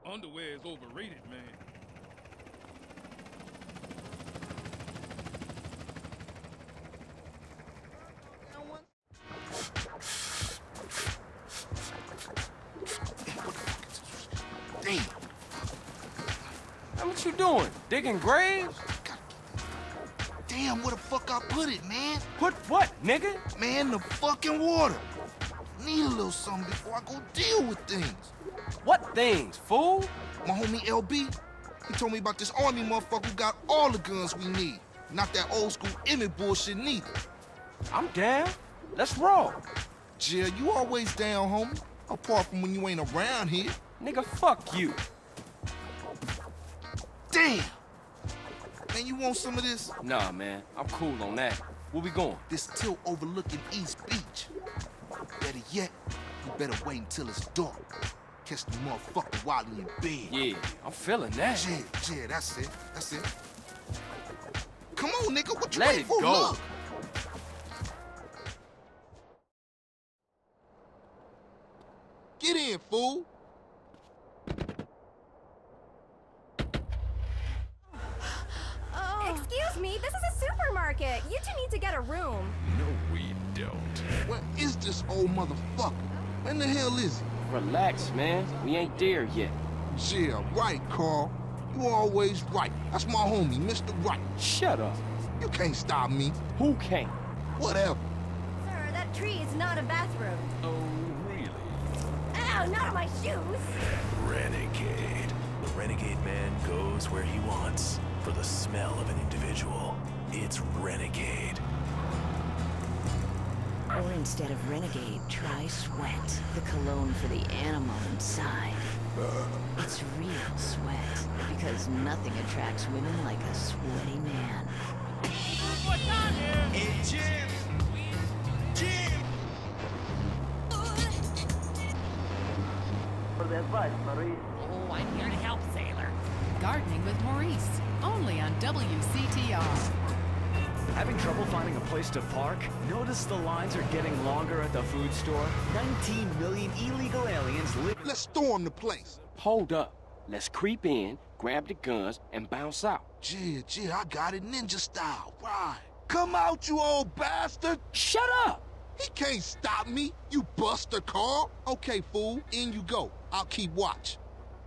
Underwear is overrated, man. Damn. What you doing? Digging graves? Damn, where the fuck I put it, man? Put what, nigga? Man, the fucking water. Need a little something before I go deal with things. What things, fool? My homie LB, he told me about this army motherfucker who got all the guns we need. Not that old school Emmett bullshit neither. I'm down. Let's roll. Jill, you always down, homie. Apart from when you ain't around here. Nigga, fuck you. Damn! Man, you want some of this? Nah, man. I'm cool on that. Where we going? This tilt overlooking East Beach. Better yet, you better wait until it's dark. Catch the motherfucker while he in bed. Yeah, I'm feeling that. Yeah, that's it. That's it. Come on, nigga. What you Let waiting it for? go. Look. Get in, fool. Excuse me, this is a supermarket. You two need to get a room. No, we don't. Where is this old motherfucker? When the hell is he? Relax, man. We ain't there yet. Yeah, right, Carl. You always right. That's my homie, Mr. Right. Shut up. You can't stop me. Who can't? Whatever. Sir, that tree is not a bathroom. Oh, really? Ow, not on my shoes. Renegade. The renegade man goes where he wants. For the smell of an individual, it's Renegade. Or instead of Renegade, try Sweat, the cologne for the animal inside. It's real sweat, because nothing attracts women like a sweaty man. Hey, Jim! Jim! Oh, I'm here to help, sailor. Gardening with Maurice, only on WCTR. Having trouble finding a place to park? Notice the lines are getting longer at the food store? 19 million illegal aliens live. Let's storm the place. Hold up. Let's creep in, grab the guns, and bounce out. I got it ninja style. Right. Come out, you old bastard. Shut up! He can't stop me, you buster, Carl. Okay, fool, in you go. I'll keep watch.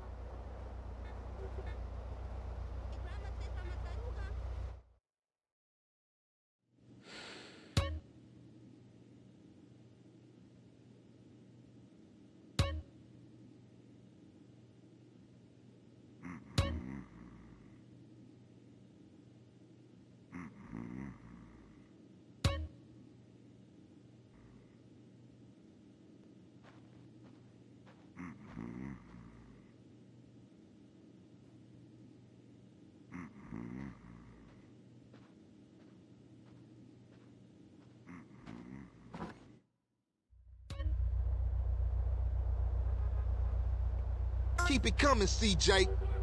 Keep it coming, CJ.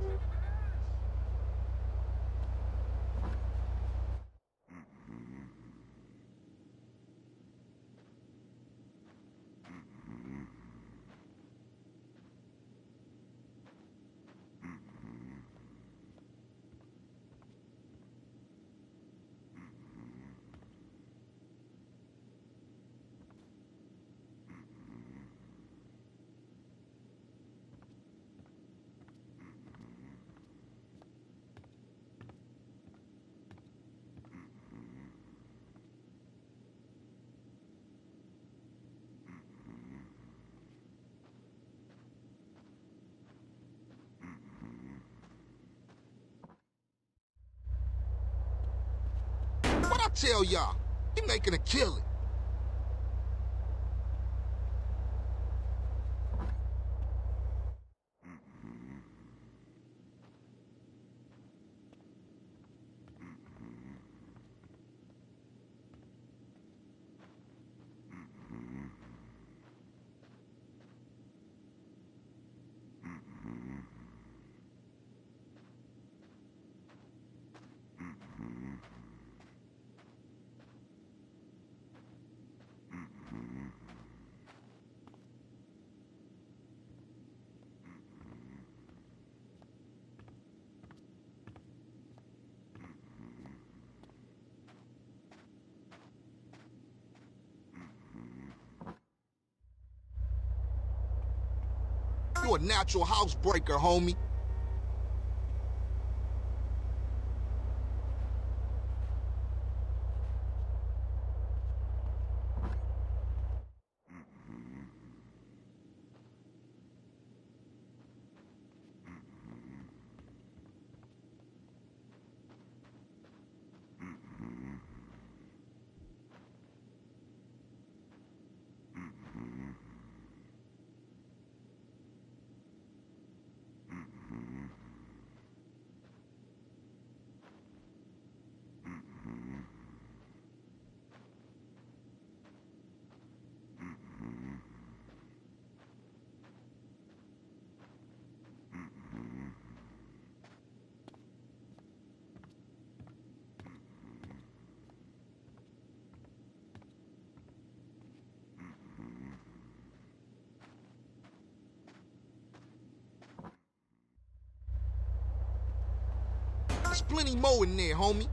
What I tell y'all? He making a killing. You a natural housebreaker, homie. There's plenty more in there, homie.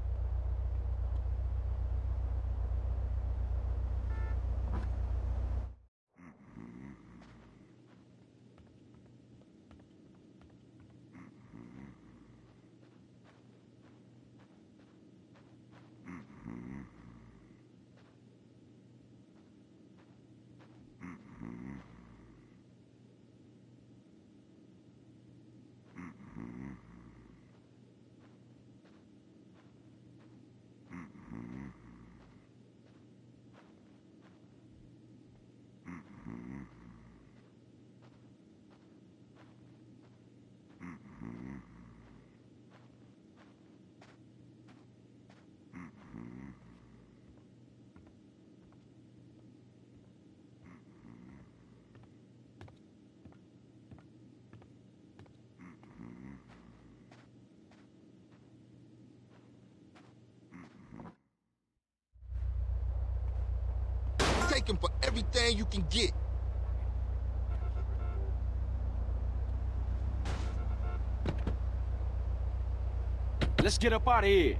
Taking for everything you can get. Let's get up out of here.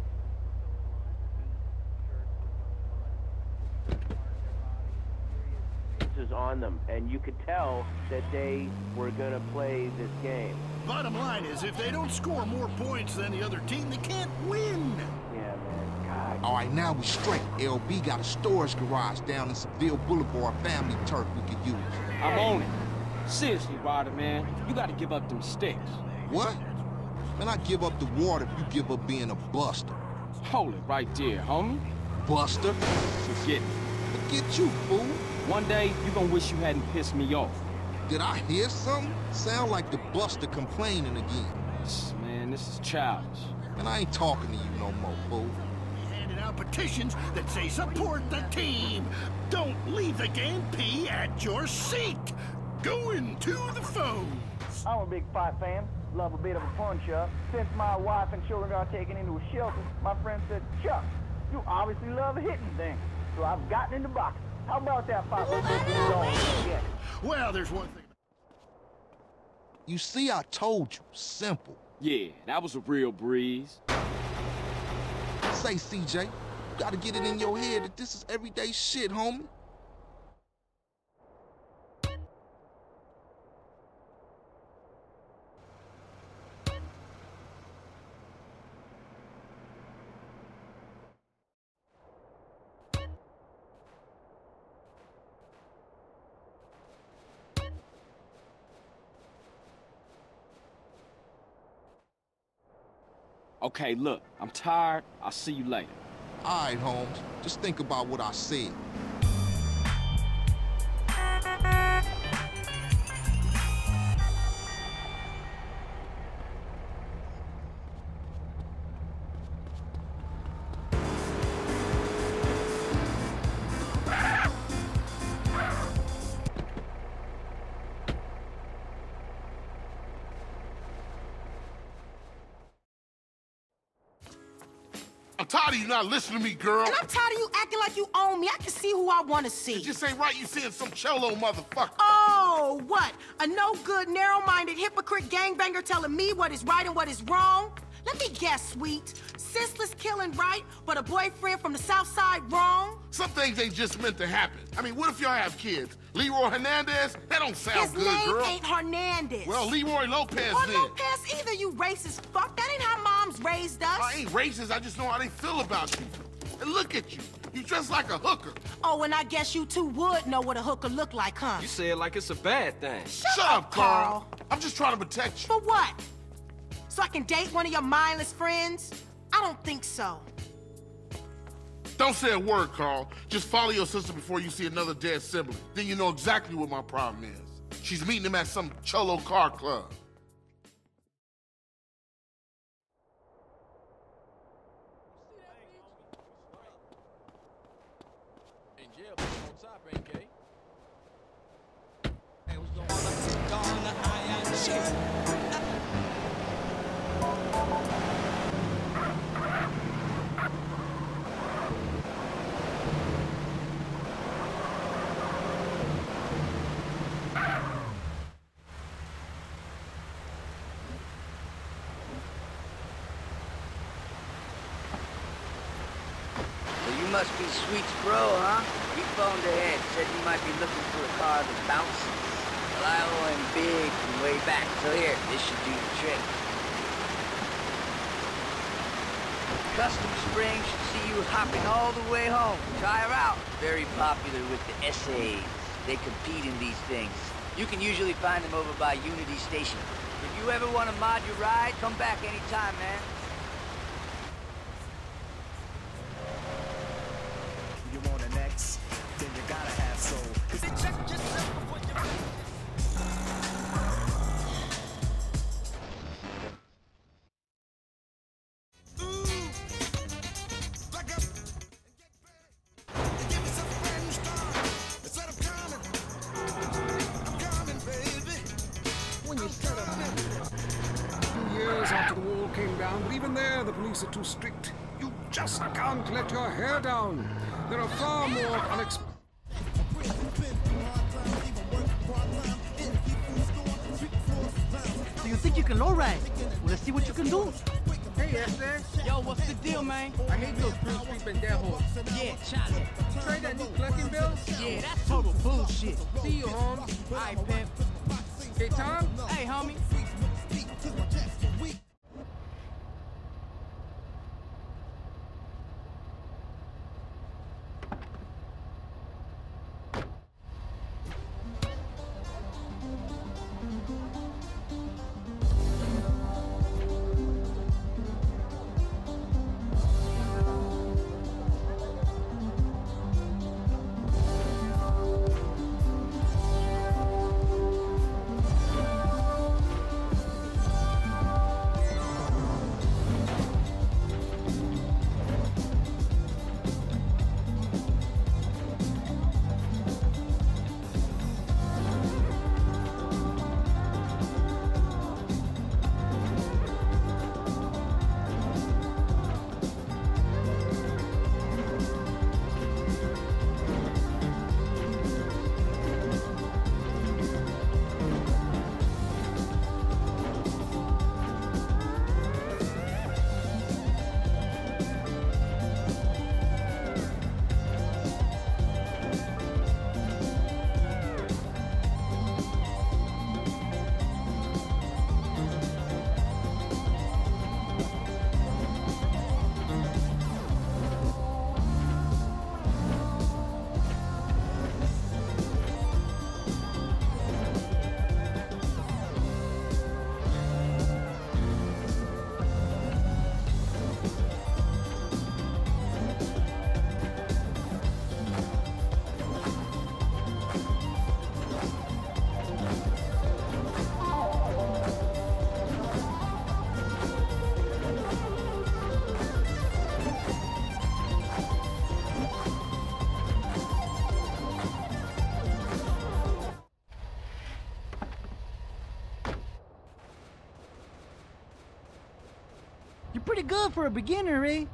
On them, and you could tell that they were gonna play this game. Bottom line is, if they don't score more points than the other team, they can't win. Yeah, man. God. All right, now we straight. LB got a storage garage down in Seville Boulevard, family turf we could use. I'm on it. Seriously, Ryder, man. You gotta give up them sticks. What? Man, I give up the water if you give up being a buster. Hold it right there, homie. Buster? Forget it. Forget you, fool. One day, you gonna wish you hadn't pissed me off. Did I hear something? Sound like the buster complaining again. Man, this is childish. And I ain't talking to you no more, fool. Handing out petitions that say support the team. Don't leave the game, pee at your seat. Going to the phone. I'm a big fight fan. Love a bit of a punch-up. Since my wife and children got taken into a shelter, my friend said, Chuck, you obviously love hitting things. So I've gotten into boxing. How about that fight? Well, there's one thing. You see, I told you. Simple. Yeah, that was a real breeze. Say, CJ, you gotta get it in your head that this is everyday shit, homie. Okay, look, I'm tired. I'll see you later. All right, Holmes. Just think about what I said. I'm tired of you not listening to me, girl. And I'm tired of you acting like you own me. I can see who I want to see. It just ain't right you seeing some cholo motherfucker. Oh, what? A no-good, narrow-minded, hypocrite gangbanger telling me what is right and what is wrong? Let me guess, Sweet. Senseless killing right, but a boyfriend from the South Side wrong? Some things ain't just meant to happen. I mean, what if y'all have kids? Leroy Hernandez? That don't sound good, girl. His name ain't Hernandez. Well, Leroy Lopez or then. Lopez either, you racist fuck. That ain't how moms raised us. I ain't racist. I just know how they feel about you. And look at you. You dress like a hooker. Oh, and I guess you two would know what a hooker look like, huh? You say it like it's a bad thing. Shut up, Carl. I'm just trying to protect you. For what? So I can date one of your mindless friends? I don't think so. Don't say a word, Carl. Just follow your sister before you see another dead sibling. Then you know exactly what my problem is. She's meeting him at some Cholo car club. You must be Sweet's bro, huh? He phoned ahead, said you might be looking for a car that bounces. Well, I owe him big from way back, so here, this should do the trick. Custom Spring should see you hopping all the way home. Try her out. Very popular with the essays. They compete in these things. You can usually find them over by Unity Station. If you ever want to mod your ride, come back anytime, man. You want an X, then you gotta have soul. Check yourself before you... When you set up 2 years after the wall came down, but even there the police are too strict. You just can't let your hair down. There are far more unexpected. So you think you can lowride? Well, let's see what you can do. Hey, Esther. Yo, what's the deal, man? I hate those fruit sweeping dead holes. Yeah, Charlie. Trade that new clucking bill? Yeah, that's total bullshit. See you, Holmes. All right, Pimp. Hey, Tom? Hey, homie. You're pretty good for a beginner, eh?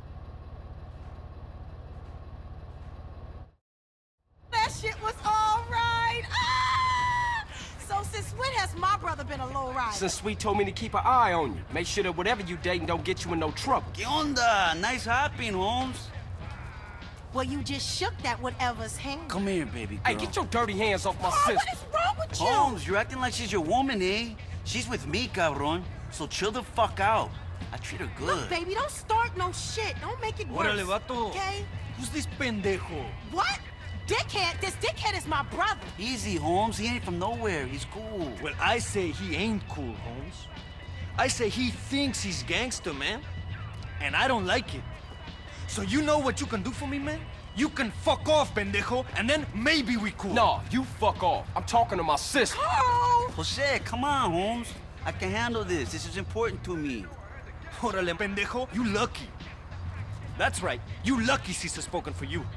That shit was all right. Ah! So since when has my brother been a low rider. Since Sweet told me to keep an eye on you. Make sure that whatever you dating don't get you in no trouble. ¿Qué onda? Nice hopping, Holmes. Well, you just shook that whatever's hand. Come here, baby girl. Hey, get your dirty hands off my sister. What is wrong with you? Holmes, you're acting like she's your woman, eh? She's with me, cabron. So chill the fuck out. I treat her good. Look, baby, don't start no shit. Don't make it worse. Órale, vato. Okay? Who's this pendejo? What? Dickhead? This dickhead is my brother. Easy, Holmes. He ain't from nowhere. He's cool. Well, I say he ain't cool, Holmes. I say he thinks he's gangster, man. And I don't like it. So you know what you can do for me, man? You can fuck off, pendejo, and then maybe we cool. No, you fuck off. I'm talking to my sister. Carl! Jose, come on, Holmes. I can handle this. This is important to me. Órale, pendejo, you lucky. That's right, you lucky Caesar's spoken for you.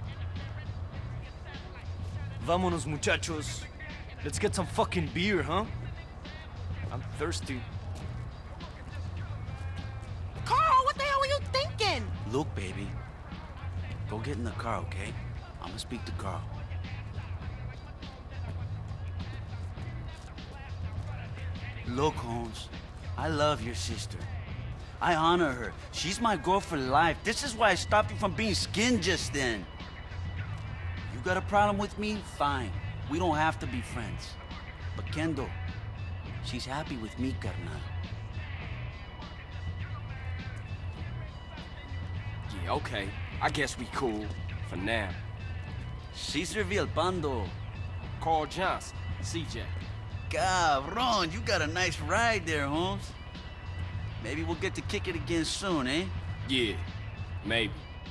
Vámonos, muchachos. Let's get some fucking beer, huh? I'm thirsty. Carl, what the hell were you thinking? Look, baby. Go get in the car, okay? I'm gonna speak to Carl. Look, Holmes. I love your sister. I honor her. She's my girl for life. This is why I stopped you from being skinned just then. You got a problem with me? Fine. We don't have to be friends. But Kendall, she's happy with me, carnal. Yeah, okay. I guess we cool. For now. Cesar Villalpando. Carl Johnson. CJ. Cabron, you got a nice ride there, Holmes. Maybe we'll get to kick it again soon, eh? Yeah, maybe.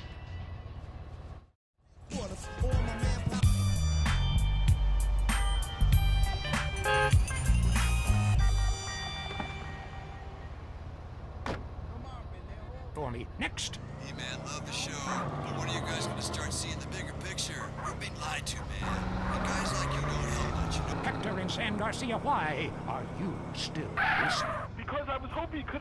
Thorny, next. Hey man, love the show, but when are you guys gonna start seeing the bigger picture? We're being lied to, man. And guys like you don't help much, you know? Hector and San Garcia, why are you still listening? Because I was hoping you could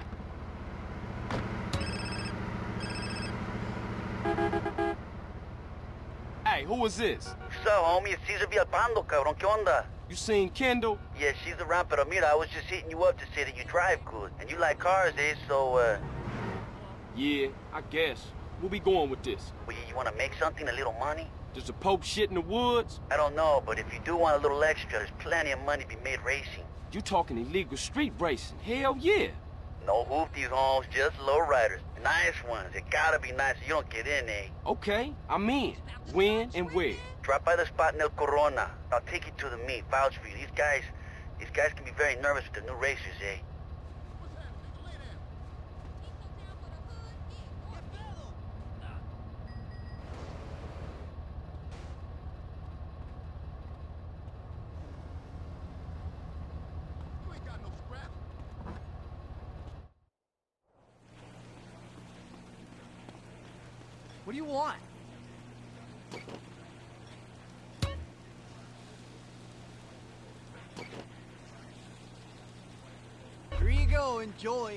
Hey, who is this? What's up, homie? It's Cesar Villalpando, cabrón. ¿Qué onda? You seen Kendall? Yeah, she's around, pero mira, I was just hitting you up to say that you drive good. And you like cars, eh? So, Yeah, I guess. Where we going with this? well, you wanna make something, a little money? Does the Pope shit in the woods? I don't know, but if you do want a little extra, there's plenty of money to be made racing. You talking illegal street racing? Hell yeah. No hoopties, Holmes, just low riders. Nice ones. It gotta be nice so you don't get in, eh? Okay, I'm in. When and where? Drop by the spot in El Corona. I'll take you to the meet, vouch for you. These guys can be very nervous with the new racers, eh? What do you want? Here you go, enjoy.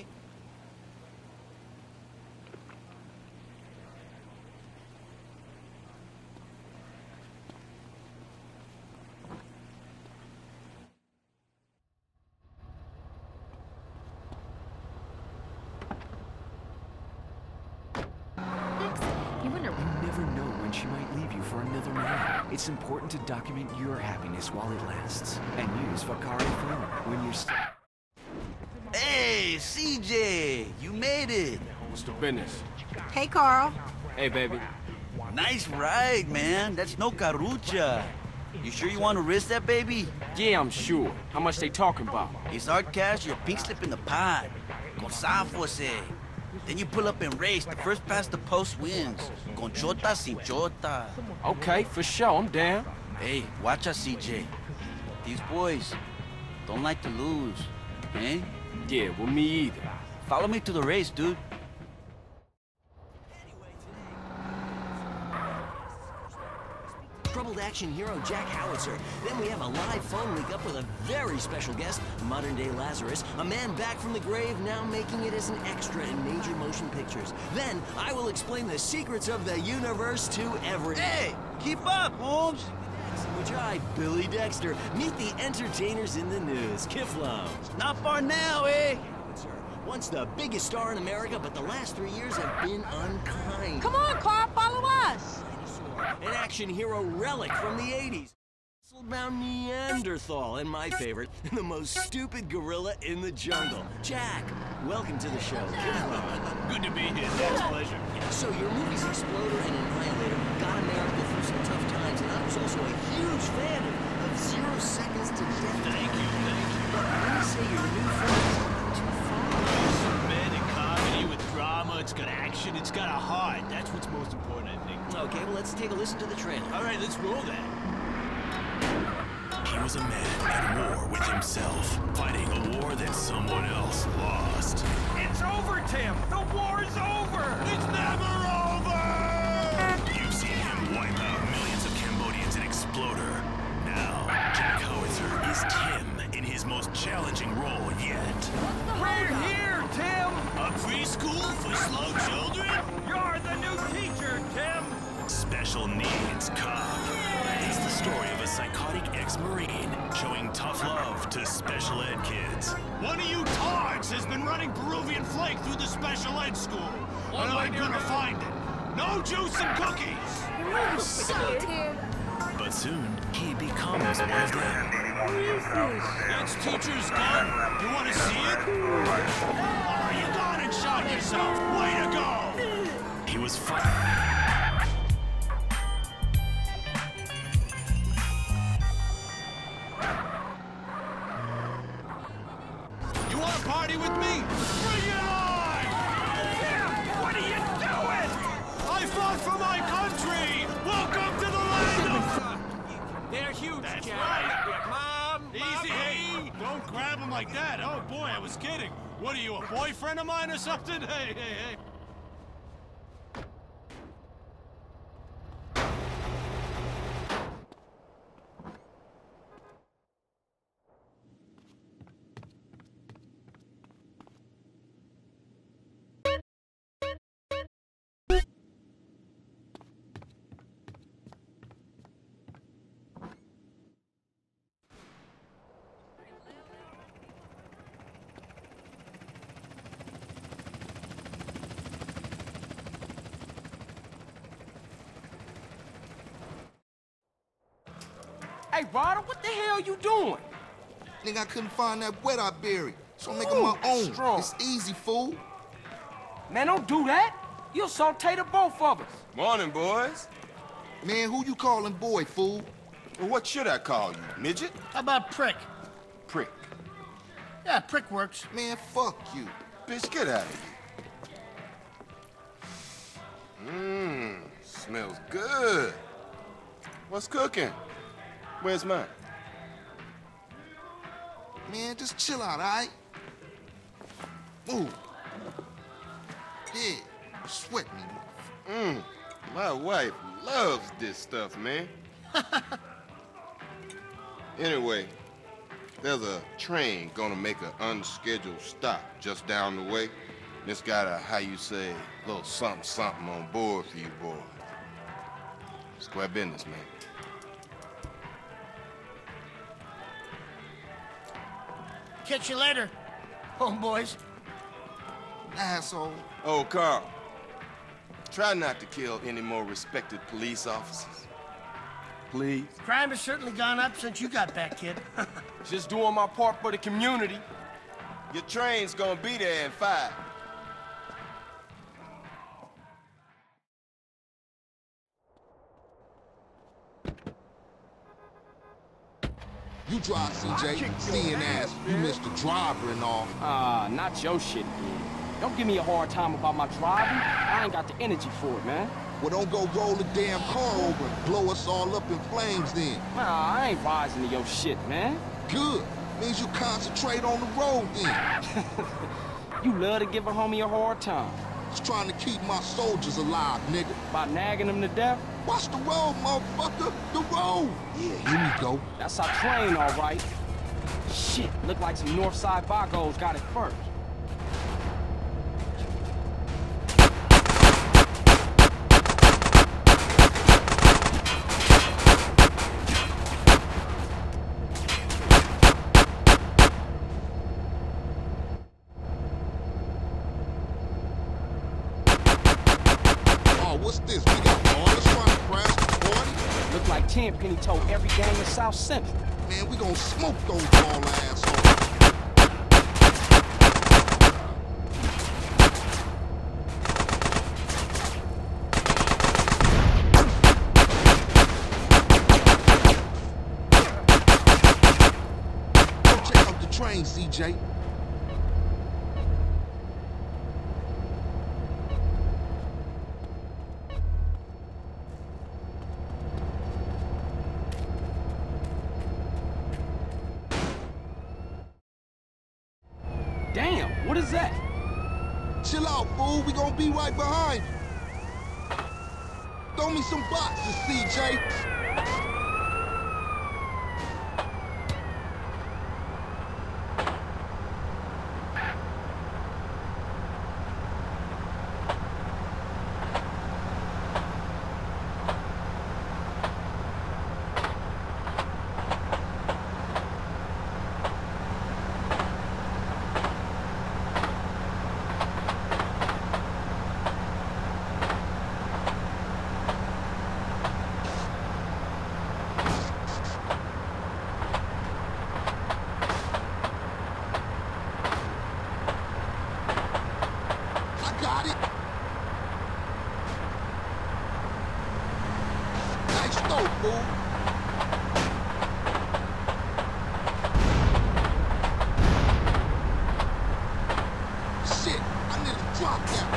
She might leave you for another man. It's important to document your happiness while it lasts. And use Vakari Film when you're Hey, CJ! You made it! What's the business? Hey, Carl. Hey, baby. Nice ride, man. That's no carucha. You sure you want to risk that, baby? Yeah, I'm sure. How much they talking about? It's hard cash, your pink slip in the pot. Con Safos, eh? Then you pull up and race. The first past the post wins. Con chota sin chota. Okay, for sure. I'm down. Hey, watch us, CJ. These boys don't like to lose, eh? Yeah, well, me either. Follow me to the race, dude. Troubled action hero Jack Howitzer. Then we have a live phone link up with a very special guest, modern-day Lazarus, a man back from the grave now making it as an extra in major motion pictures. Then I will explain the secrets of the universe to everyone. Hey, keep up, Holmes. in which I, Billy Dexter, meet the entertainers in the news. Kiflow. Not for now, eh? Once the biggest star in America, but the last 3 years have been unkind. Come on, Carl, follow us. An action hero relic from the 80s. Muscle-bound Neanderthal, and my favorite, the most stupid gorilla in the jungle. Jack, welcome to the show. Good to be here. It's a pleasure. So your movies Exploder and Annihilator got America through some tough times, and I was also a huge fan of 0 Seconds to Death. Thank you. But when you say your new film is too far... Romantic comedy with drama, it's got action, it's got a heart. That's what's most important, I think. Okay, well, let's take a listen to the trailer. All right, let's roll that. He was a man at war with himself, fighting a war that someone else lost. It's over, Tim! The war's over! It's never over! You've seen him wipe out millions of Cambodians in Exploder. Now, Jack Howitzer is Tim in his most challenging role yet. We're here, Tim! A preschool for slow children? You're the new teacher, Tim! Special needs cop. It's the story of a psychotic ex-Marine showing tough love to special ed kids. One of you tards has been running Peruvian flake through the special ed school. And I'm gonna find it. No juice and cookies! You suck, Tim. But soon, he becomes one of them. That's teacher's gun. You wanna see it? Oh, you gone and shot yourself. Way to go! He was fighting. You want to party with me? Bring it on! Tim, what are you doing? I fought for my country! Welcome to the land of... They're huge, That's Jack. right! Mom, Easy, hey! Don't grab him like that! Oh boy, I was kidding! What are you, a boyfriend of mine or something? Hey! Hey, Ryder, what the hell you doing? Nigga, I couldn't find that wet I buried, so I'm making my own. Strong. It's easy, fool. Man, don't do that. You'll saute the both of us. Morning, boys. Man, who you calling boy, fool? Well, what should I call you, midget? How about prick? Prick. Yeah, prick works. Man, fuck you. Bitch, get out of here. Smells good. What's cooking? Where's mine? Man, just chill out, all right? Move. Yeah, sweat me. My wife loves this stuff, man. Anyway, there's a train gonna make an unscheduled stop just down the way. And it's got a, how you say, little something on board for you boys. Square business, man. Catch you later, homeboys. Asshole. Oh, Carl. Try not to kill any more respected police officers. Please. Crime has certainly gone up since you got back, kid. Just doing my part for the community. Your train's gonna be there in 5. You drive, CJ. Seeing ass, you missed the driver and all. Not your shit again. Don't give me a hard time about my driving. I ain't got the energy for it, man. Well, don't go roll the damn car over and blow us all up in flames then. Nah, I ain't rising to your shit, man. Good. Means you concentrate on the road then. You love to give a homie a hard time. Just trying to keep my soldiers alive, nigga. By nagging them to death? Watch the road, motherfucker. The road. Yeah, here we go. That's our train, all right. Shit, look like some Northside Vagos got it first. what's this? We got ballers trying to crash the party? Look like Tenpenny told every gang in South Central. Man, we gonna smoke those ball assholes. Go check out the train, CJ. Damn, what is that? Chill out, fool. We gonna be right behind you. Throw me some boxes, CJ. Got it. Nice throw, fool. Shit, I nearly dropped that.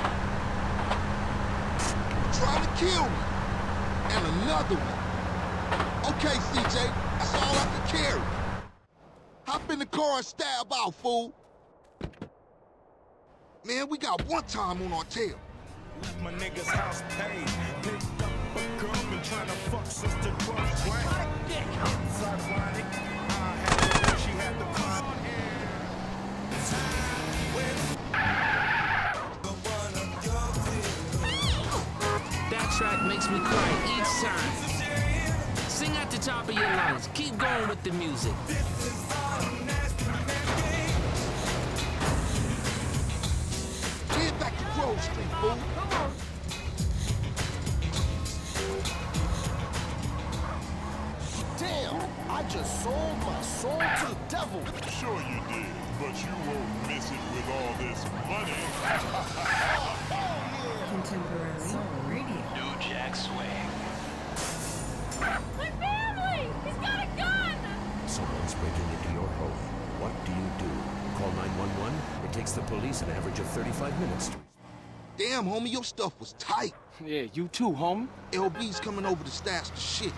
Trying to kill me. And another one. Okay, CJ, that's all I can carry. Hop in the car and stab out, fool. Man, we got one time on our tail. Left my nigga's house paid. Picked up a girl, been trying to fuck sister drugs. It's ironic. I had the one, she had the car. That track makes me cry each time. Sing at the top of your lungs. Keep going with the music. Head back to Grove Street, fool. Come on. Damn, I just sold my soul to the devil. Sure you did, but you won't miss it with all this money. Contemporary Soul Radio. New Jack Swing. My family! He's got a gun! Someone's breaking into your home. What do you do? Call 911? It takes the police an average of 35 minutes to... Damn, homie, your stuff was tight. Yeah, you too, homie. LB's coming over to stash the shit.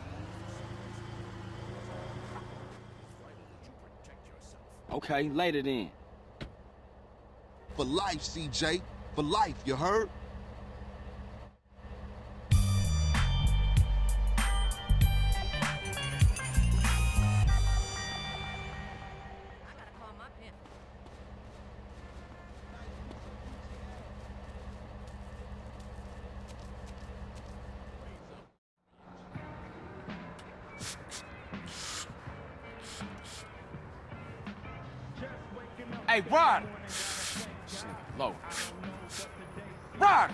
Okay, later then. For life, CJ. For life, you heard? Hey, Rod! Low. Rod!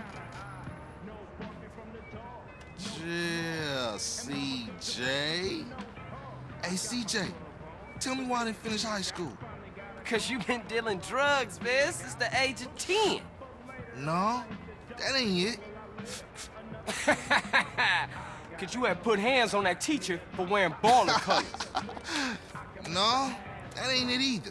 Yeah, CJ. Hey, CJ, tell me why I didn't finish high school. Because you been dealing drugs, man, since the age of 10. No, that ain't it. Because you had put hands on that teacher for wearing baller colors. No, that ain't it either.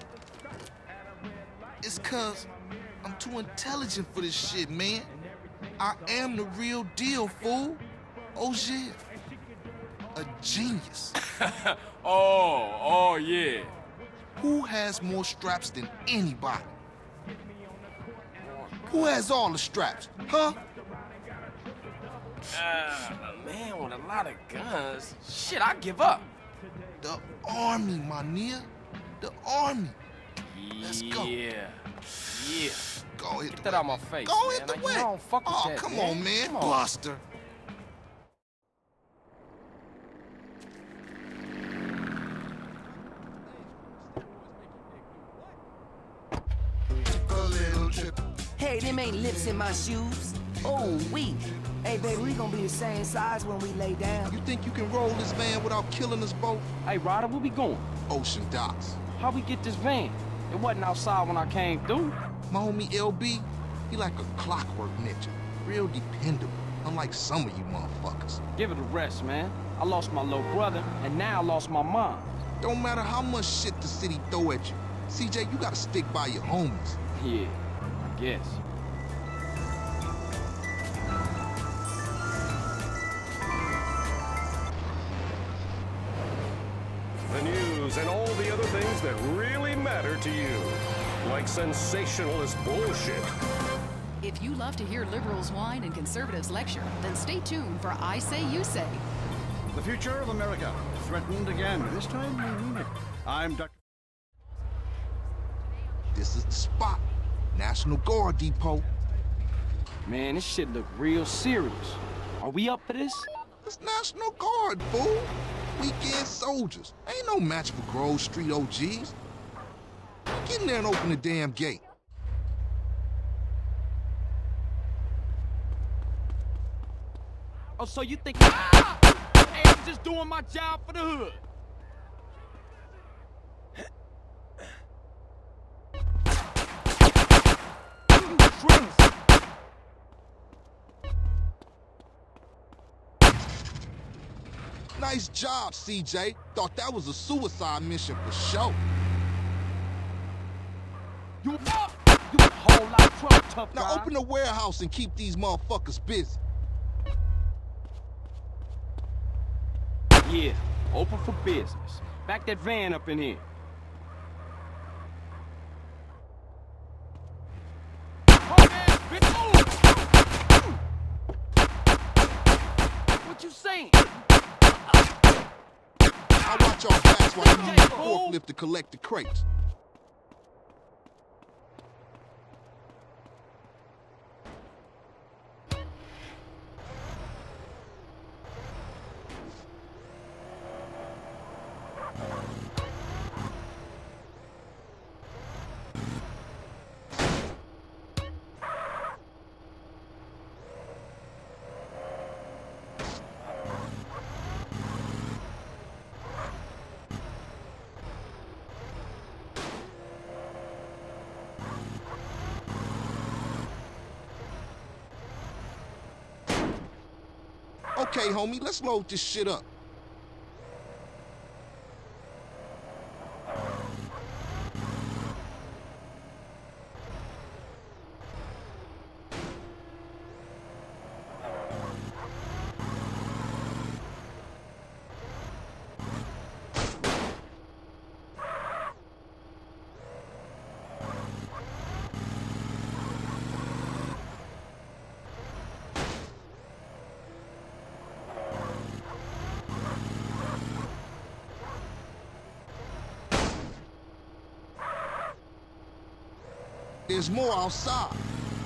It's cause I'm too intelligent for this shit, man. I am the real deal, fool. Oh, yeah. A genius. Oh, yeah. Who has more straps than anybody? Who has all the straps, huh? A man with a lot of guns. Shit, I give up. The army, my nigga. The army. Let's go. Yeah. Go hit Get that out my face. Go man. hit the Like, way. you don't fuck with Oh, that, come man. on, man. Come on. Buster. Hey, them ain't lips in my shoes. Oh, we. Hey, baby, we gonna be the same size when we lay down. You think you can roll this van without killing us both? Hey, Ryder, where we going? Ocean Docks. How we get this van? It wasn't outside when I came through. My homie LB, he like a clockwork ninja. Real dependable, unlike some of you motherfuckers. Give it a rest, man. I lost my little brother, and now I lost my mom. Don't matter how much shit the city throw at you. CJ, you gotta stick by your homies. Yeah, I guess. The news and all the other things that really matter to you. Like sensationalist bullshit. If you love to hear liberals whine and conservatives lecture, then stay tuned for I Say You Say. The future of America, threatened again. This time we mean it. I'm Dr. This is the spot. National Guard Depot. Man, this shit look real serious. Are we up for this? It's National Guard, fool. Weekend soldiers. Ain't no match for Grove Street OGs. Get in there and open the damn gate. Oh, so you think hey, I'm just doing my job for the hood? Nice job, CJ. Thought that was a suicide mission for sure. You a whole lot of trouble, tough guy. Now open the warehouse and keep these motherfuckers busy. Yeah, open for business. Back that van up in here. What you saying? I watch y'all backs while you use the forklift to collect the crates. Okay, homie, let's load this shit up. There's more outside.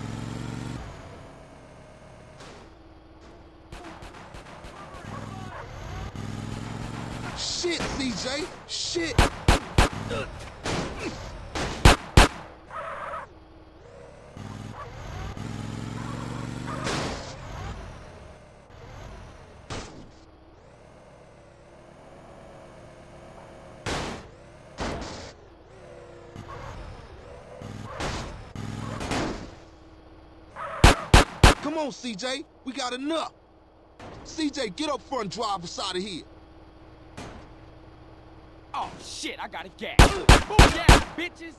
Shit, CJ. Shit. Come on, CJ. We got enough. CJ, get up front and drive us out of here. Oh, shit, I gotta gas. Booyah, bitches!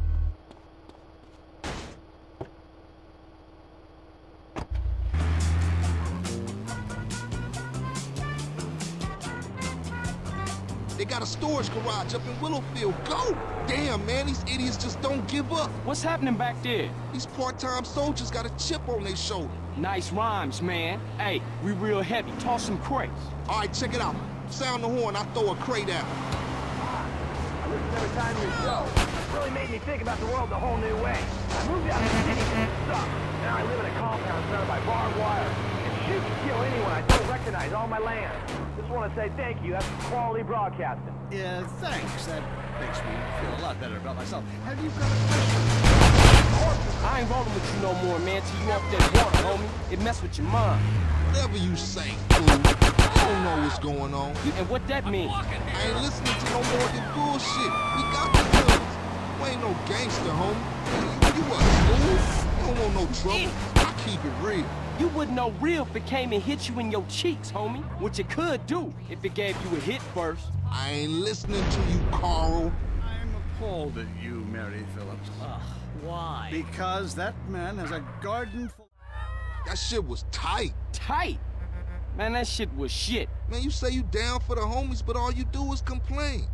They got a storage garage up in Willowfield. Go! Damn, man, these idiots just don't give up. What's happening back there? These part-time soldiers got a chip on their shoulder. Nice rhymes, man. Hey, we real heavy. Toss some crates. All right, check it out. Sound the horn, I throw a crate out. I listen every time to your show. It really made me think about the world a whole new way. I moved out of the city and it sucked. Now I live in a compound surrounded by barbed wire. And shoot and kill anyone I don't recognize on my land. Just want to say thank you. That's quality broadcasting. Yeah, thanks. That makes me feel a lot better about myself. Have you got a question? I ain't rolling with you no more, man, till you off that water, homie. It mess with your mind. Whatever you say, fool. I don't know what's going on. And what that mean? I ain't listening to no more of your bullshit. We got the guns. We ain't no gangster, homie. You a fool? You don't want no trouble. I keep it real. You wouldn't know real if it came and hit you in your cheeks, homie. Which it could do if it gave you a hit first. I ain't listening to you, Carl. I'm appalled at you, Mary Phillips. Why? Because that man has a garden full... That shit was tight. Tight? Man, that shit was shit. Man, you say you down for the homies, but all you do is complain.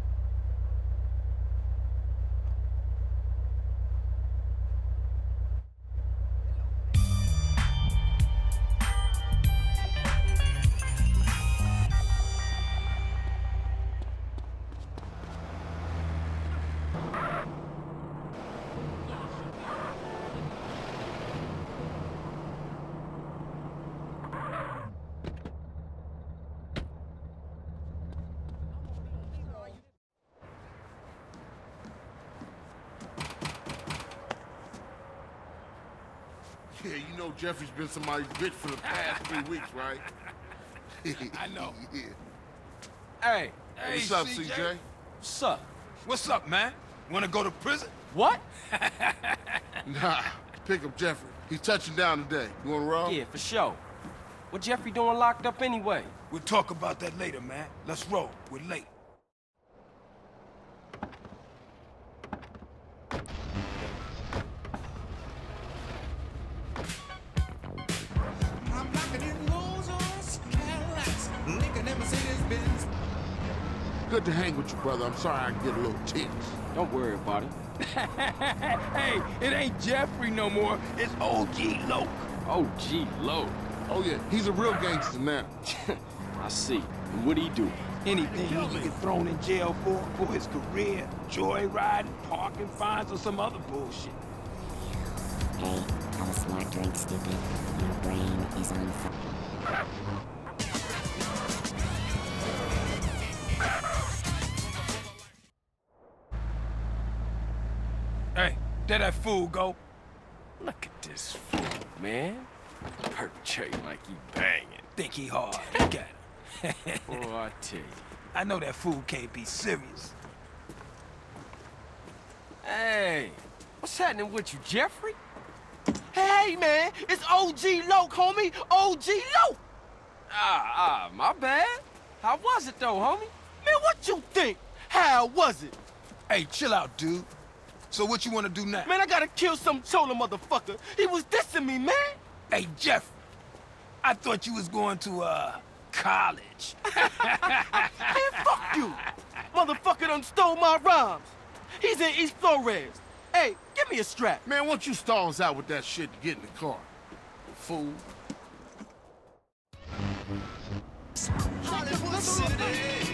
Yeah, you know Jeffrey's been somebody's bitch for the past 3 weeks, right? I know. Yeah. Hey, What's up, CJ? What's up? What's up, man? Wanna go to prison? What? Nah, pick up Jeffrey. He's touching down today. You wanna roll? Yeah, for sure. What Jeffrey doing locked up anyway? We'll talk about that later, man. Let's roll. We're late. Good to hang with you, brother. I'm sorry I get a little tense. Don't worry about it. Hey, it ain't Jeffrey no more. It's OG Loke. OG Loke? Oh, yeah. He's a real gangster now. I see. And what do he do? Anything he can get thrown in jail for his career, joyriding, parking fines, or some other bullshit. Hey, have a smart drink, stupid. Your brain is on fire. Hey, there that fool go. Look at this fool, man. Perpetrating like he banging. Think he hard. Look at him. Boy, I tell you. I know that fool can't be serious. Hey, what's happening with you, Jeffrey? Hey, man, it's OG Loke, homie. OG Loke. My bad. How was it, though, homie? Man, what you think? How was it? Hey, chill out, dude. So what you want to do now? Man, I gotta kill some chola motherfucker. He was dissing me, man. Hey, Jeff, I thought you was going to, college. Man, fuck you. Motherfucker done stole my rhymes. He's in East Flores. Hey, give me a strap. Man, why don't you stall us out with that shit to get in the car? Fool. Hollywood City.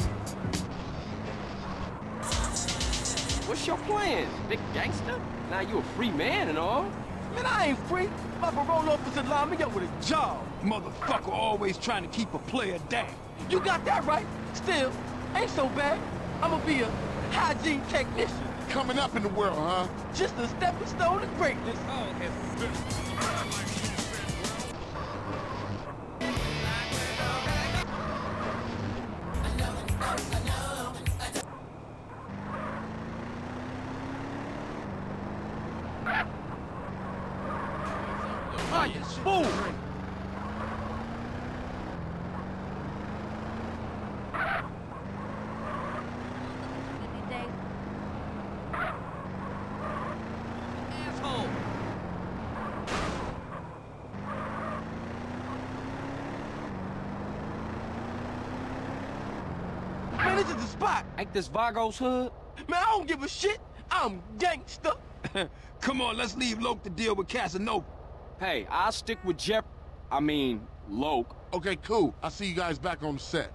What's your plan, big gangster? Now you a free man and all. Man, I ain't free. My parole officer lined me up with a job. Motherfucker always trying to keep a player down. You got that right. Still, ain't so bad. I'ma be a hygiene technician. Coming up in the world, huh? Just a stepping stone to greatness. Boom! Man, this is the spot. Ain't this Vago's hood? Man, I don't give a shit. I'm gangster. Come on, let's leave Loke to deal with Casanova. Hey, I'll stick with Loke. Okay, cool. I'll see you guys back on the set.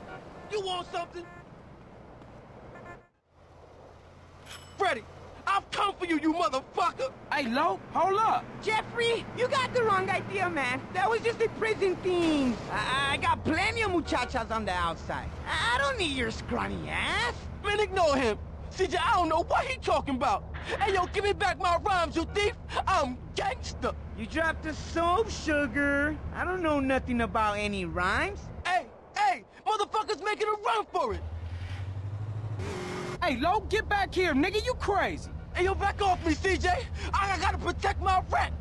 You want something? Freddy, I'm come for you, you motherfucker! Hey, Lo, hold up! Jeffrey, you got the wrong idea, man. That was just a prison thing. I got plenty of muchachas on the outside. I don't need your scrawny ass. Man, ignore him. CJ, I don't know what he talking about. Hey, yo, give me back my rhymes, you thief. I'm gangster. You dropped the soap, sugar. I don't know nothing about any rhymes. Hey, motherfuckers making a run for it. Hey, Lo, get back here, nigga. You crazy. Hey, yo, back off me, CJ. I gotta protect my rat.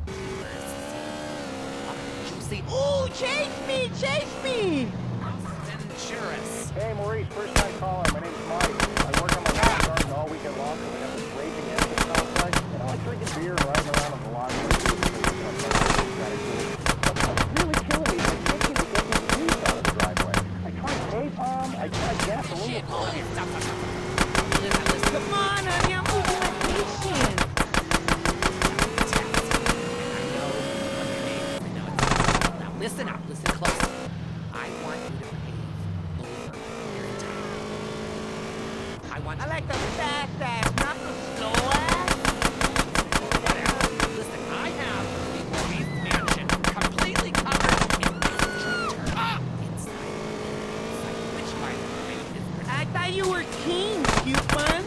Ooh, chase me, chase me. Venturous. Hey, Maurice, first time caller. My name's Mike. I work on my lawn garden all weekend long, so we have this raging engine outside. And I like drinking beer and riding around on the lawn. Really killing me. I can't seem to get these trees out of the driveway. I tried napalm, I tried gasoline. Come on, honey, I'm losing my patience. Now listen up, listen close. I want you to behave over your time. I like the fast ass, not the slow ass. Whatever. Listen, I have the Maurice mansion completely covered in inside. Which part is I thought you were king, cute buns.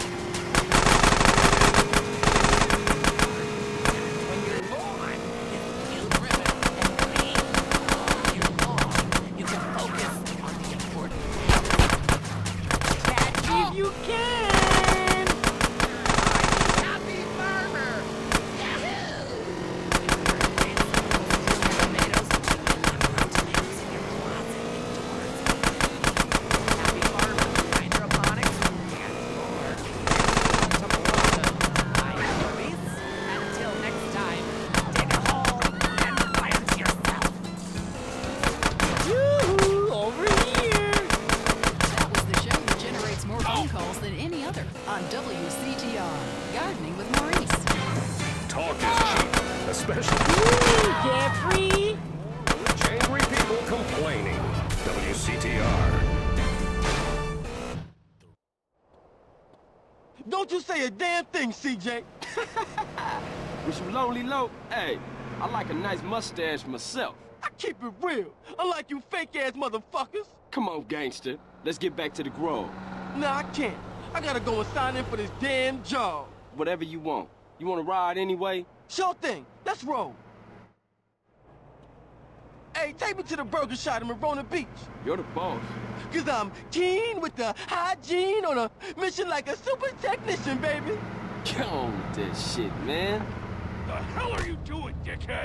On WCTR, Gardening with Maurice. Talk is cheap, especially... Ooh, Jeffrey! Angry people complaining. WCTR. Don't you say a damn thing, CJ. With you lonely, Lo? Hey, I like a nice mustache myself. I keep it real, unlike you fake-ass motherfuckers. Come on, gangster. Let's get back to the Grove. Nah, I can't. I gotta go and sign in for this damn job. Whatever you want. You wanna ride anyway? Sure thing. Let's roll. Hey, take me to the burger shop in Marona Beach. You're the boss. Cause I'm keen with the hygiene on a mission like a super technician, baby. Get on with that shit, man. The hell are you doing, dickhead?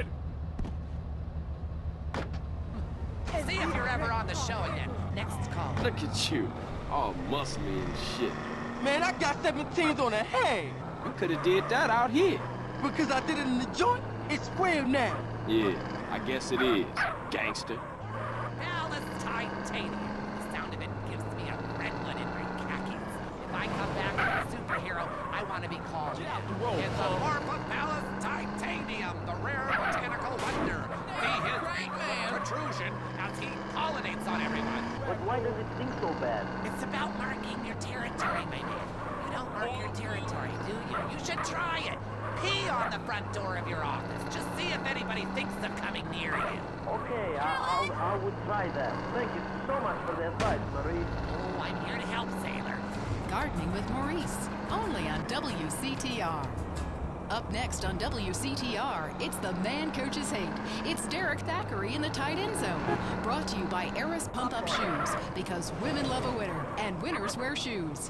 See if you're ever on the show again. Next call. Look at you. All muscly and shit. Man, I got 17s on a hand. You could have did that out here. Because I did it in the joint, it's real now. Yeah, I guess it is, gangster. Alice Titanium. The sound of it gives me a redwood and green khakis. If I come back as a superhero, I want to be called It's a Morpha Palace Titanium, the rare botanical wonder. See his eight-man protrusion as he pollinates on everyone. But why does it sting so bad? It's about marking your territory, my man. You don't mark your territory, do you? You should try it. Pee on the front door of your office. Just see if anybody thinks of coming near you. Okay, I would try that. Thank you so much for the advice, Maurice. Oh, I'm here to help, sailor. Gardening with Maurice, only on WCTR. Up next on WCTR, it's The Man Coaches Hate. It's Derek Thackeray in the tight end zone. Brought to you by Eris Pump Up Shoes, because women love a winner, and winners wear shoes.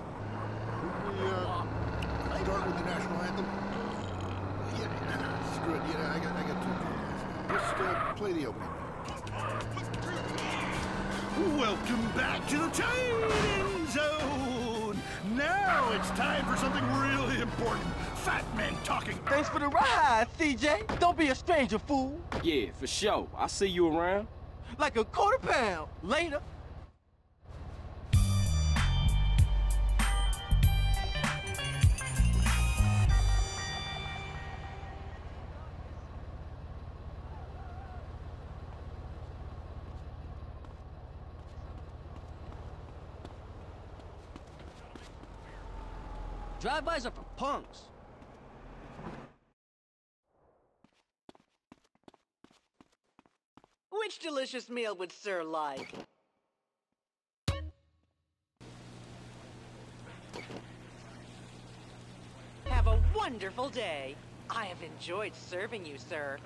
Start with the national anthem. Yeah, screw it. Yeah, I got two. Just play the opening. Welcome back to the tight end zone. Now it's time for something really important. Fat men talking. Thanks for the ride, CJ. Don't be a stranger, fool. Yeah, for sure. I'll see you around. Like a quarter pound. Later. Drive-bys are for punks. Which delicious meal would Sir like? Have a wonderful day. I have enjoyed serving you, sir.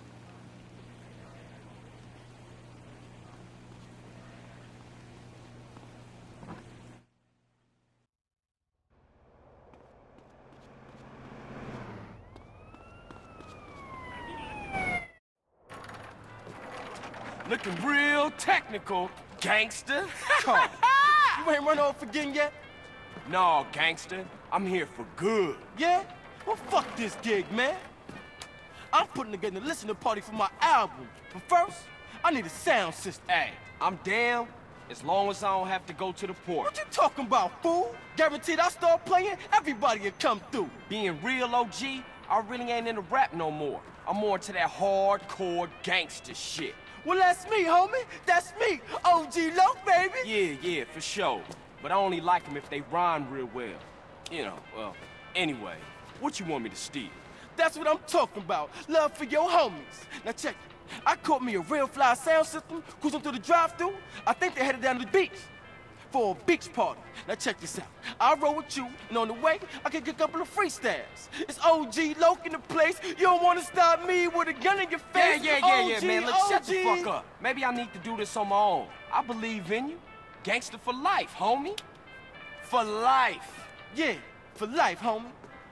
Looking real technical, gangster. Come. You ain't run off again yet? No, gangster. I'm here for good. Yeah? Well, fuck this gig, man. I'm putting together a listening party for my album. But first, I need a sound system. Hey, I'm down as long as I don't have to go to the port. What you talking about, fool? Guaranteed I start playing, everybody will come through. Being real OG, I really ain't into rap no more. I'm more into that hardcore gangster shit. Well, that's me, homie. That's me, OG Loc, baby. Yeah, for sure. But I only like them if they rhyme real well. You know, well, anyway, what you want me to steal? That's what I'm talking about. Love for your homies. Now check it. I caught me a real fly sound system cruising through the drive-thru. I think they headed down to the beach for a beach party. Now check this out. I'll roll with you, and on the way, I can get a couple of freestyles. It's OG Loc in the place. You don't want to stop me with a gun in your face. Yeah, man. Look, shut the fuck up. Maybe I need to do this on my own. I believe in you. Gangster for life, homie. For life. Yeah, for life, homie.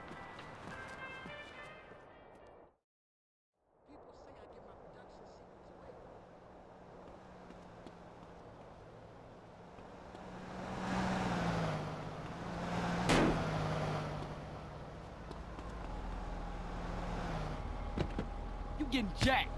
You getting jacked.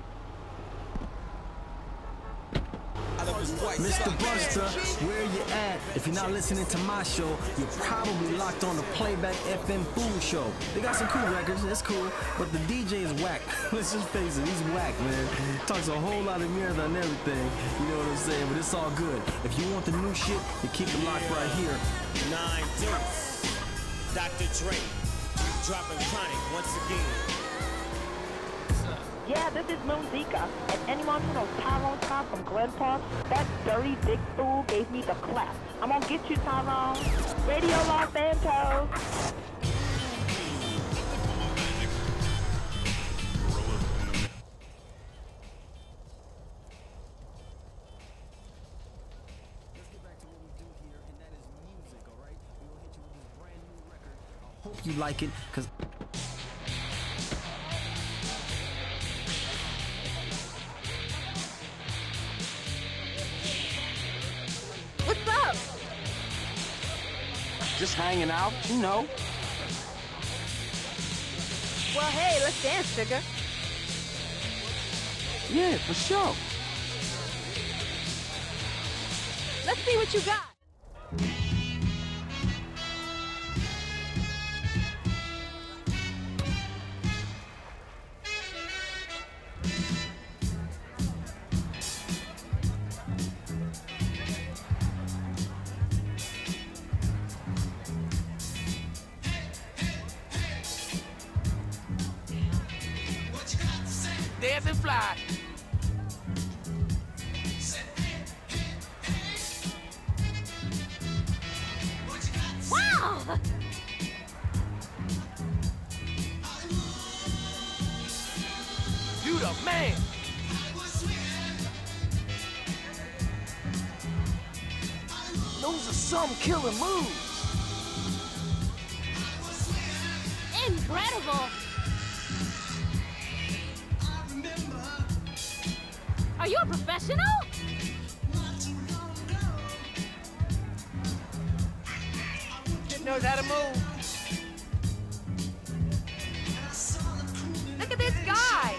Mr. Buster, where you at? If you're not listening to my show, you're probably locked on the Playback FM Food Show. They got some cool records, it's cool, but the DJ is whack. Let's just face it, he's whack, man. Talks a whole lot of mirror and everything, you know what I'm saying? But it's all good. If you want the new shit, you keep it locked right here. 9 Deuce, Dr. Dre, dropping Chronic once again. Yeah, this is Moonzika. And anyone who knows Tyrone Scott from Glen Park, that dirty dick fool gave me the clap. I'm gonna get you, Tyrone. Radio Los Santos. Hope you like it, cause What's up? Just hanging out, you know. Well, hey, let's dance, sugar. Yeah, for sure. Let's see what you got. Dance and fly. Wow! You the man. Those are some killer moves. Incredible! Are you a professional? Kid knows how to move. Look at this guy!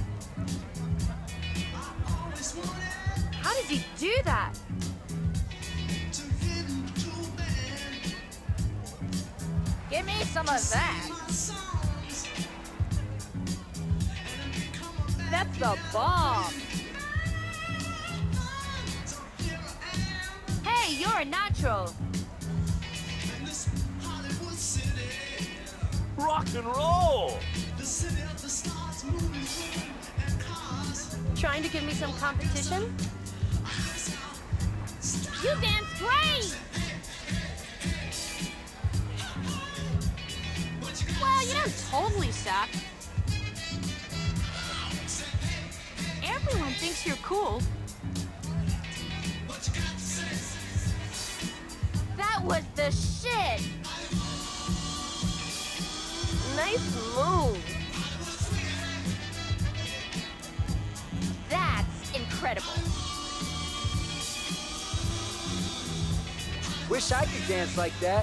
How does he do that? Give me some of that. That's the bomb. Hey, you're a natural. Rock and roll. Trying to give me some competition? You dance great! Well, you don't totally suck. Everyone thinks you're cool. That was the shit! Nice move. That's incredible. Wish I could dance like that.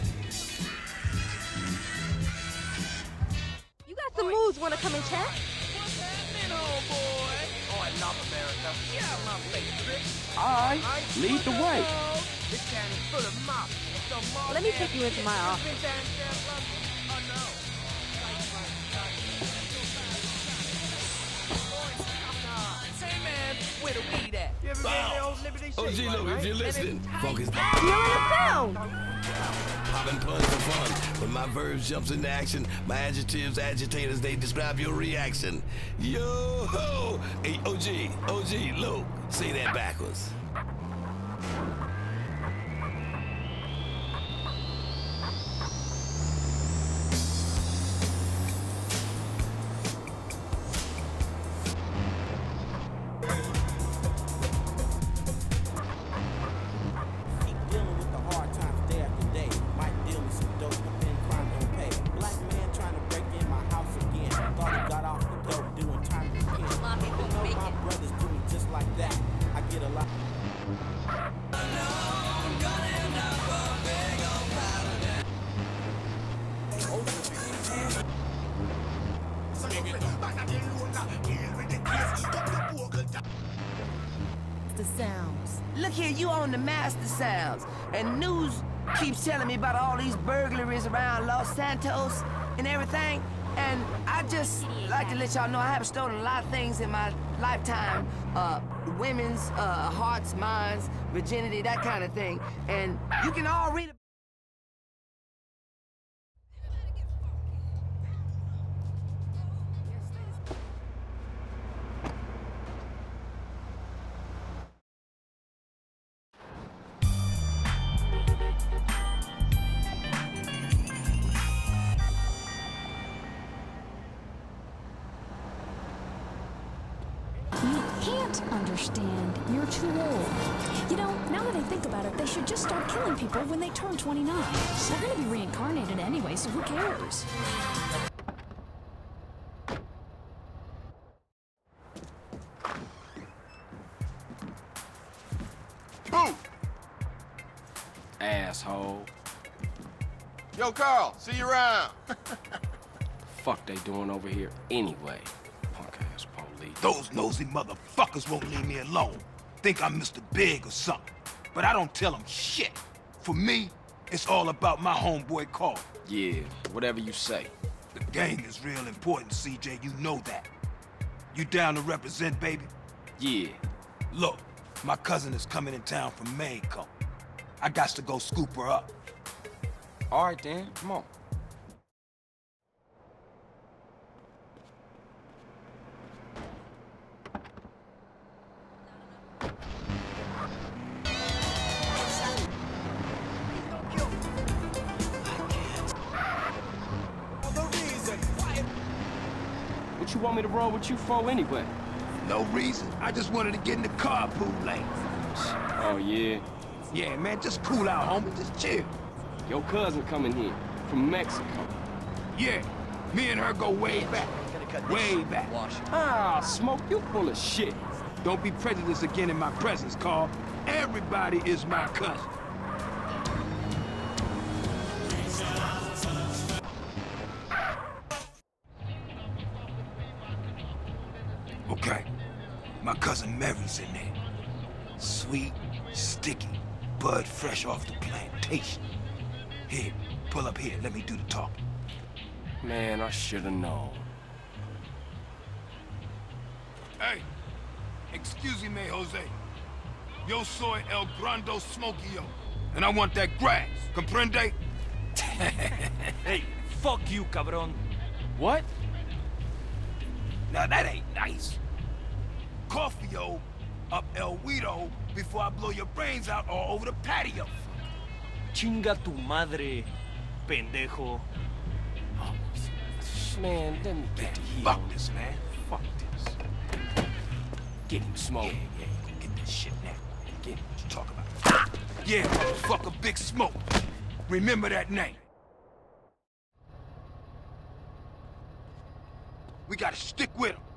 You got some moves, wanna come and chat? What's happening, old boy? Oh, I love America. Get out my face, Chris. All right, lead the way. This town is full of mops. Let me take you into my office. Oh, no. Hey, man, where the weed at? You ever been to Old Liberty Shake? OG, look, if you're listening, focus down. Feeling the sound! Popping puns for fun. When my verbs jumps into action, my adjectives, agitators, they describe your reaction. Yo-ho! Hey, OG, look, say that backwards. The sounds. Look here, you own the Master Sounds, and news keeps telling me about all these burglaries around Los Santos and everything. And I just like to let y'all know I have stolen a lot of things in my lifetime. Women's hearts, minds, virginity, that kind of thing. And you can all read. You can't understand. You're too old. You know, now that I think about it, they should just start killing people when they turn 29. They're gonna be reincarnated anyway, so who cares? Boom! Asshole. Yo, Carl, see you around. Fuck they doing over here anyway? Punk-ass police. Those nosy motherfuckers won't leave me alone. Think I'm Mr. Big or something. But I don't tell them shit. For me, it's all about my homeboy Carl. Yeah, whatever you say. The gang is real important, CJ. You know that. You down to represent, baby? Yeah. Look, my cousin is coming in town from Mexico. I got to go scoop her up. All right, then. Come on. What you want me to roll with you for anyway? No reason. I just wanted to get in the carpool lane. Oh, yeah? Yeah, man, just cool out, homie. Just chill. Your cousin coming here from Mexico. Yeah, me and her go way back. Way back. Ah, Smoke, you full of shit. Don't be prejudiced again in my presence, Carl. Everybody is my cousin. Okay, my cousin Mary's in there. Sweet, sticky, bud fresh off the plantation. Here, pull up here, let me do the talking. Man, I should've known. Hey, excuse me, Jose. Yo soy el grande smokio, and I want that grass, comprende? Hey, fuck you, cabron. What? Now that ain't nice. coffee-o up El Guido before I blow your brains out all over the patio. Chinga tu madre, pendejo. Oh, man, let me get to here. Fuck this, man. Fuck this. Get him, Smoke. Yeah, go get that shit now. Get him. What you talking about? Yeah, motherfucker, Big Smoke. Remember that name. We gotta stick with him.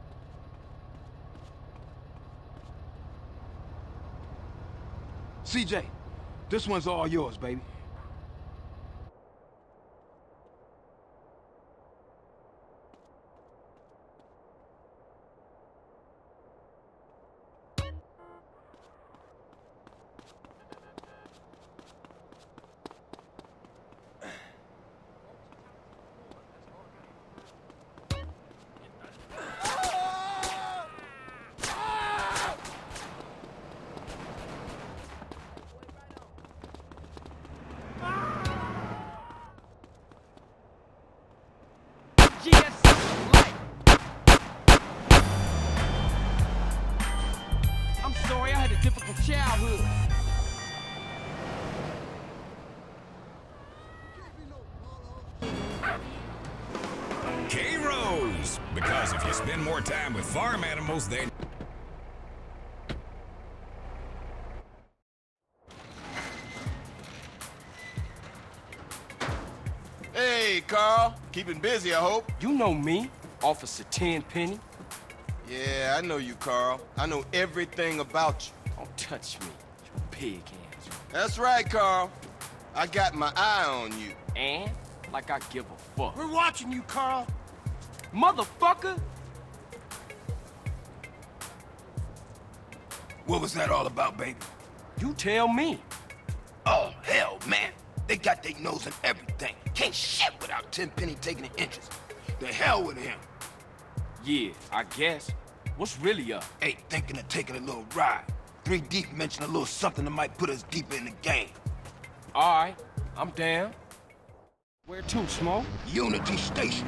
CJ, this one's all yours, baby. I'm sorry, I had a difficult childhood. K-Rose! Because if you spend more time with farm animals, then... Hey, Carl. Keeping busy, I hope. You know me, Officer Tenpenny. Yeah, I know you, Carl. I know everything about you. Don't touch me, you pig hands. That's right, Carl. I got my eye on you. And? Like I give a fuck. We're watching you, Carl. Motherfucker! What was that all about, baby? You tell me. Oh, hell, man. They got their nose in everything. Can't shit without Tenpenny taking an interest. The hell with him. Yeah, I guess. What's really up? Hey, thinking of taking a little ride. 3 Deep mentioned a little something that might put us deeper in the game. All right, I'm down. Where to, Smoke? Unity Station.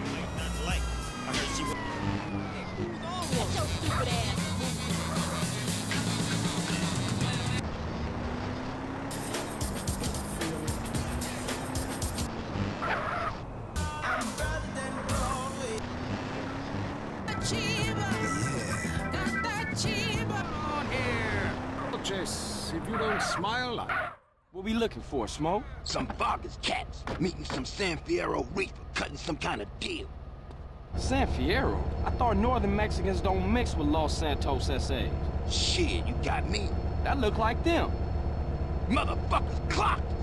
Chase, if you don't smile, what we looking for, Smoke? Some Vargas cats meeting some San Fierro reef, cutting some kind of deal. San Fierro? I thought Northern Mexicans don't mix with Los Santos SAs. Shit, you got me. That look like them. Motherfuckers clocked us.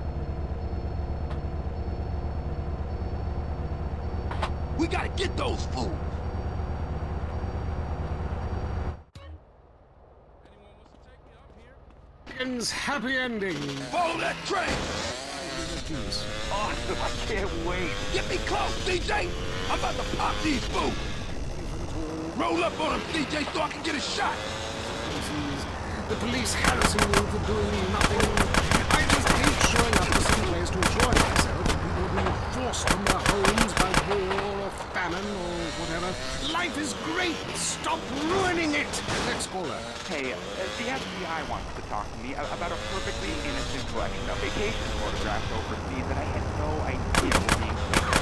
We gotta get those fools. Happy ending. Follow that train. Oh, I can't wait. Get me close, CJ. I'm about to pop these fools. Roll up on them, CJ, so I can get a shot. The police harassing you for doing nothing. I just hate showing up to some place to enjoy myself and people being forced from their homes by war or famine or whatever. Life is great. Stop ruining it. Next caller. Hey, the FBI wants to talk to me about a perfectly innocent collection of vacation photographs overseas that I had no idea were being taken.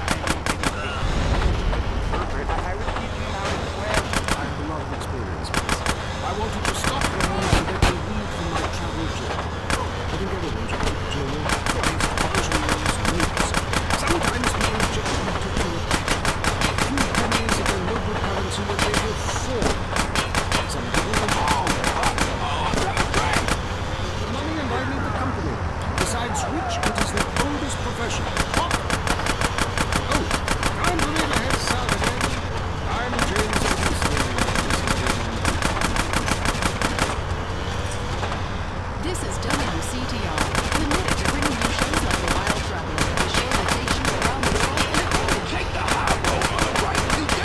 I received them out of the web. I have a lot of experience with this. I want you to stop now and let me read from my travel journal. I think everyone should keep a journal. Stories, opportunities, news. Sometimes being just want to do it. A few pennies of the local currency will give you 4. Some people the money and I need the company. Besides which, it is the oldest profession. What? Oh, time to read ahead south again. I'm James Eastman. This is WCTR, committed to bringing you shows like The Wild Traveler, the show that takes you around the world in a car. Take the high road on the right, CJ.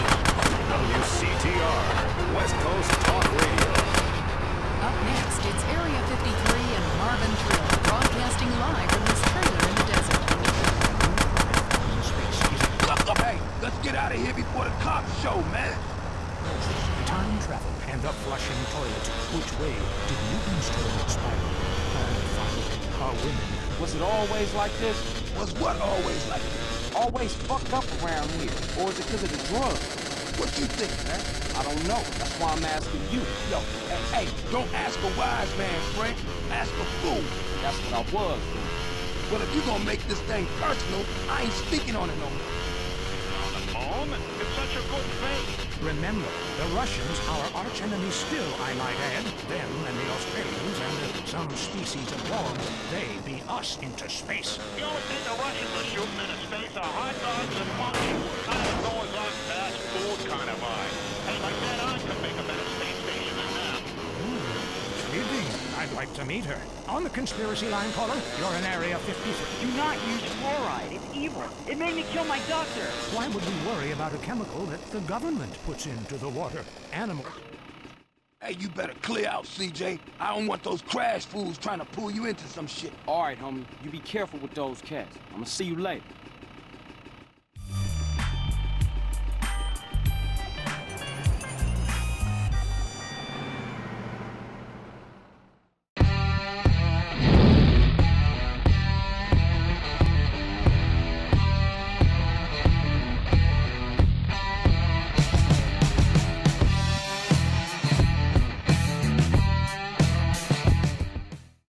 WCTR, West Coast Talk Radio. Up next, it's Area 53 and Marvin Trill, broadcasting live from this trailer in the desert. Hey, let's get out of here before the cops show, man. Time travel and the flushing toilet. Which way did Newton's toilet spiral? And finally, our women. Was it always like this? Was what always like this? Always fucked up around here. Or is it because of the drugs? What you think, man? I don't know. That's why I'm asking you. Yo, hey, don't ask a wise man, Frank. Ask a fool. That's what I was doing. Well, if you're gonna make this thing personal, I ain't speaking on it no more. On the phone? It's such a good thing. Remember, the Russians, our arch enemies still, I might add, them and the Australians and some species of dogs, they beat us into space. The only thing the Russians are shooting into space are hot dogs and monkeys. Kind of going on fast food kind of vibe. Hey, like that, I could make a better space station than them. Intriguing. I'd like to meet her. On the conspiracy line, caller, you're in Area 53. Do not use fluoride. It's evil. It made me kill my doctor. Why would we worry about a chemical that the government puts into the water? Animal. Hey, you better clear out, CJ. I don't want those crash fools trying to pull you into some shit. All right, homie. You be careful with those cats. I'm gonna see you later.